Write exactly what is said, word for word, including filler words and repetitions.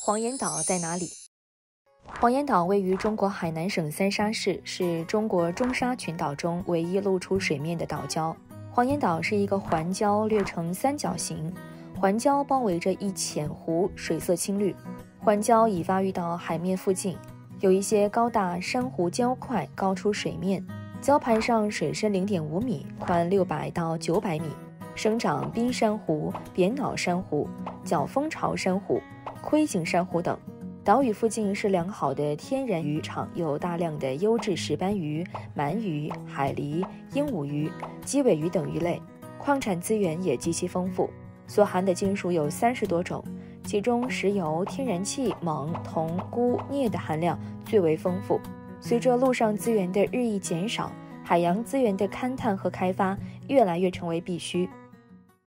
黄岩岛在哪里？黄岩岛位于中国海南省三沙市，是中国中沙群岛中唯一露出水面的岛礁。黄岩岛是一个环礁，略呈三角形，环礁包围着一浅湖，水色青绿。环礁已发育到海面附近，有一些高大珊瑚礁块高出水面，礁盘上水深 零点五米，宽六百到九百米，生长冰珊瑚、扁脑珊瑚、角蜂巢珊瑚、盔颈珊瑚等。岛屿附近是良好的天然渔场，有大量的优质石斑鱼、鳗鱼、海狸、鹦鹉鱼、鸡尾鱼等鱼类，矿产资源也极其丰富，所含的金属有三十多种，其中石油、天然气、锰、铜、钴、镍的含量最为丰富。随着陆上资源的日益减少，海洋资源的勘探和开发越来越成为必须。